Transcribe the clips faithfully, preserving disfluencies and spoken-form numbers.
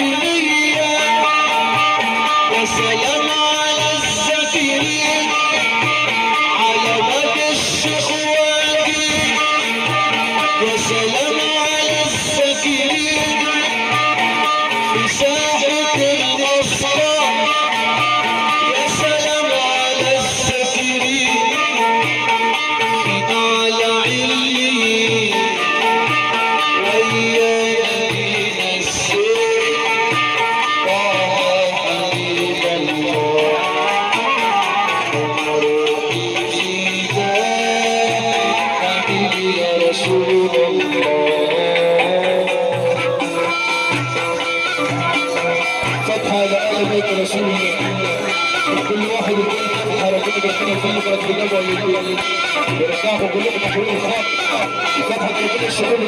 الهاشمية يا سلام على الزكريا على باب الشيخ واجي يا سلام على الزكريا في ساحة الأسرى يا سلام على الزكريا في أعلى عليين ويا نبينا السيد طه حبيب الله روحي فداك حبيبي يا رسول الله فتحة لآل بيت رسول الله كل واحد يقول حركات ربنا يفرج بالله ويرجعكم كلكم تحولوا الخط فتحة ربنا الشغل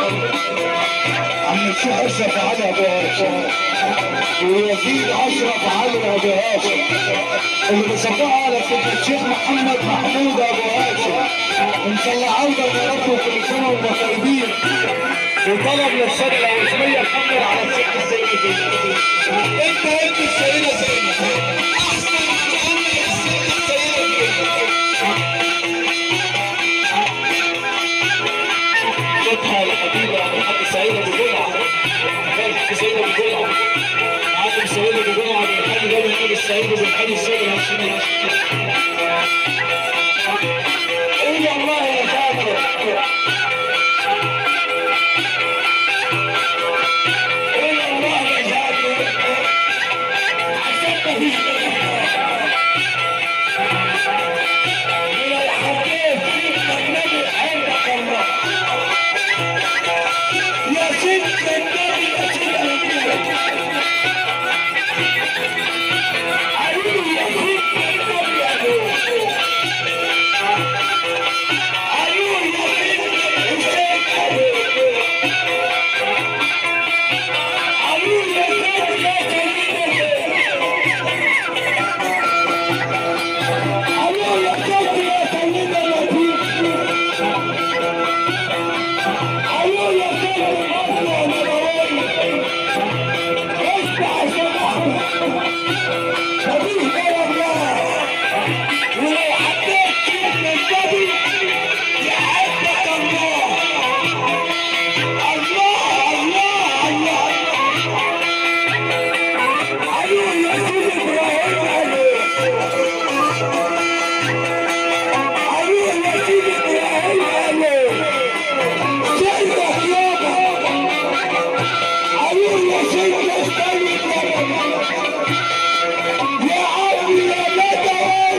عم الشيخ اشرف علي ابو هاشم ويزيد اشرف علي ابو هاشم اللي بيصبحوا على سيدنا الشيخ محمد محمود ابو هاشم ان شاء الله عوده لربكم كل سنه وانتم طيبين وطلب للسنه العشريه نحمل على الست السيده زينب انت انت السيده زينب احسن تحمل الست السيده زينب فتحة لحبيبي عبد الحاج سعيد ابو جمعه الحاج سعيد ابو جمعه عالم سعيد ابو جمعه بن الحاج جابر النبي السعيد بن الحاج السيد الهاشمي قول يا الله يا فاكر قول يا الله يا فاكر عشان مفيش ولو حبيت سيدنا النبي عندك الله يا سيدنا النبي يا سيدنا النبي علي يا سيدنا النبي يا نور علي يا سيدنا الحسين يا نور علي يا سيدنا سيدنا علي يا سيدنا سيدنا لطيف علي يا سيدنا اطلع نروي اسمع سماحنا مفيش غير الله ولو حبيت سيدنا النبي يحبك الله الله الله الله علي يا سيدي ابراهيم علي علي يا سيدي ابراهيم علي سيدك يابا علي يا سيدنا السيد يا عمي يا بدوي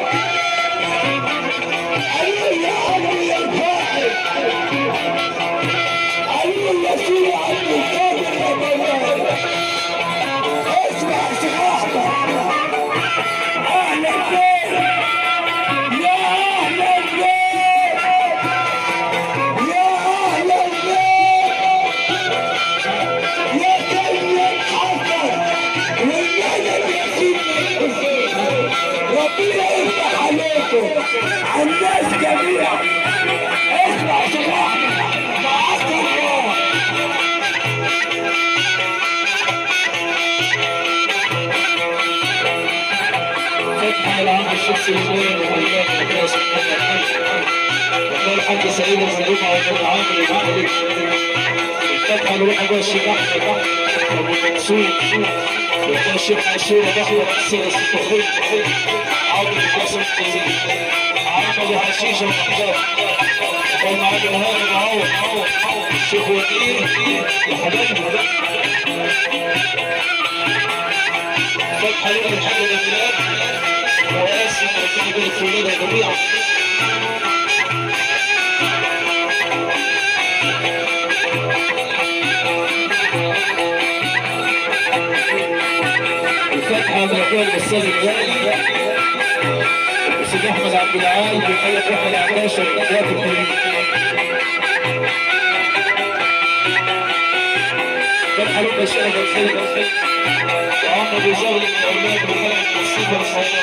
علي يا عمي يا الفاحل علي يا سيدي عبد القادر يا مولاي اسمع سماحنا اهلا بيك يا اهلا بيك يا اهلا بيك يا سيد حسن والنجم يا سيدنا الحسين ربنا يفتح عليكم على الناس جميعا اسمع سماحنا معاك الله فتحة العام الشيخ سليمان وحياة الناس وكان الحاج سعيد ابو جمعه وكان عامل المعبد الفتحة لروح ابو الشيخ احمد ابو منصور وكان الشيخ عاشور دخل السيد الصفوي عبد القاسم عمل حشيشه وحجاب وكان معاه الهاني معوض الشيخ وكيل يا حبايبي فتحة لروح الحاج الامينات واسم ربنا يبارك في ولادها جميعا الفتحة من اخوان الاستاذ الوالد الاستاذ احمد عبد العال بيحيي احمد عكاشه واخوات الكريم فتحة لروح الشرف الخير وعم ابو زغل من اولاد وخلق الصيفه الصغيره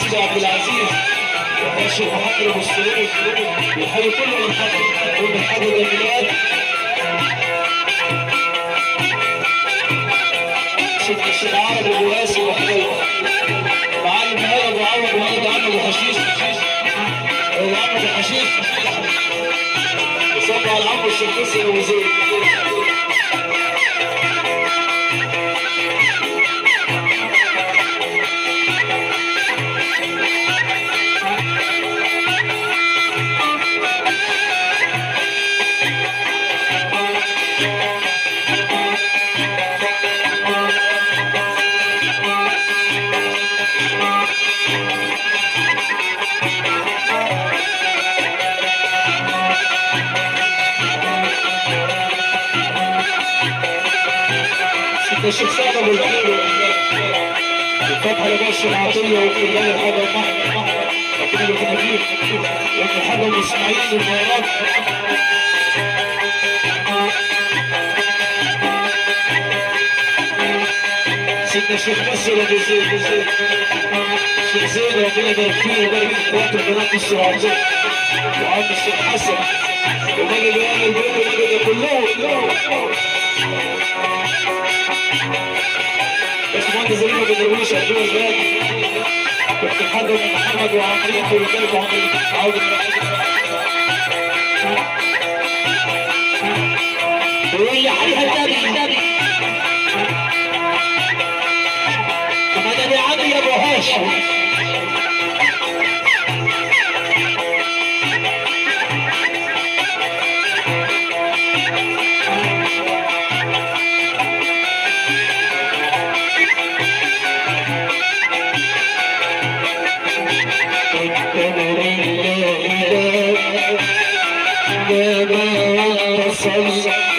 سيدي عبد العزيز وحي الشيخ محمد ابو السعود وحي كل من حضر كل من حضر البلاد. سيدنا الشيخ عربي ابو ياسر وحي معلم هلا ابو عوض وهذا عم ابو حشيش ابو عم ابو حشيش وصب على عمو الشرقسي ابو زيد. الشيخ سعد ابو الخير الفتحه لباشر العطيه وكلها الحاجه المحمد ربنا يكون فيه وابن الحاجه الاسماعيلي والمهارات. سيدنا الشيخ نصر ابو زيد الشيخ زيد ربنا يبارك فيه ويبارك في اخواته البنات الصغيرين وعم الشيخ حسن وباقي بيان البيت كلهم كلهم باشمهندس زليم ابو درويش ابو الباقي كابتن الحاج محمد وعمرية ورجالة وعمرية عودة ويقول لي عليها النبي مدد يا عمي يا ابو هاشم يا